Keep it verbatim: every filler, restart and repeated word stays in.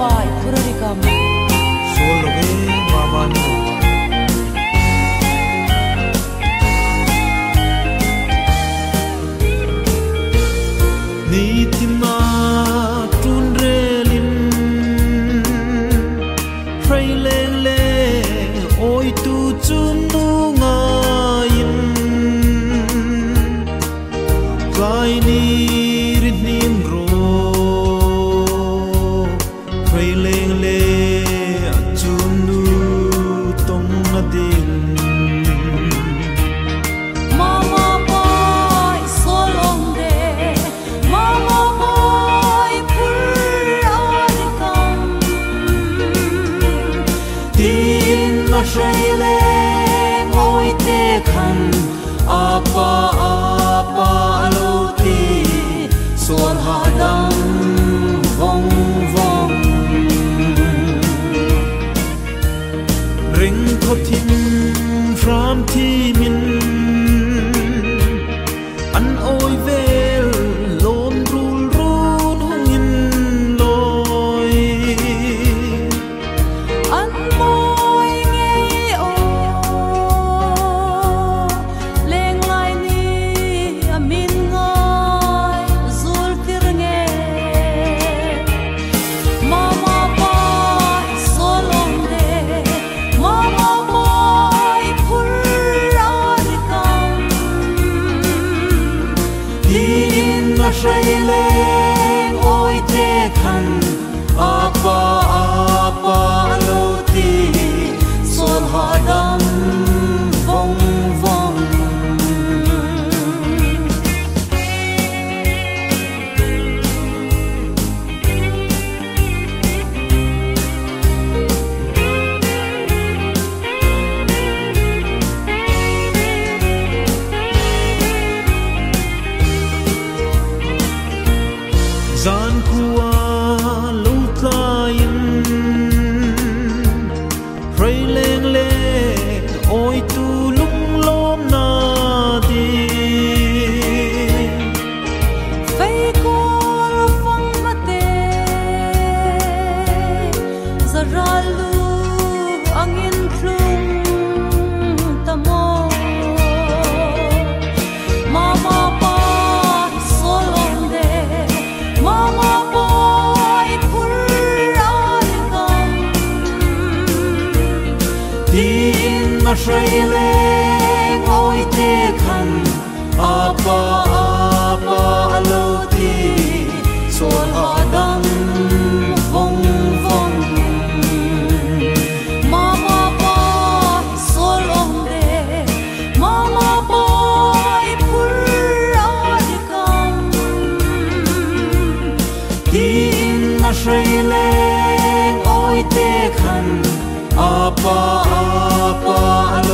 pai purarikam sologe maman ni tima tunrelin trailele oi tu chunu ngain vai ni rin ro trailele chunu tong nadin mama boy solong de mama boy purarikam tin na shaile oi te khan apa apa lo ti son hadam vong vong ring kho thim ram thi min an oi vel lom rul run hungin loi an moi nge o leng lai ni amin ngai zul tir nge mama boy solong de mama boy purarikam tin na shaile oi te khan apa apa lo ti son hadam vong vong zan kuwa lo tlain pray leng le oi tu lung lom na di fei kor fang mate zaralu angin plum tamo mama boy solong de mama boy purarikam tin na shaile oi te khan apa apa lo ti son hadam vong vong mama boy solong de mama boy purarikam tin na shaile oi te khan apa apa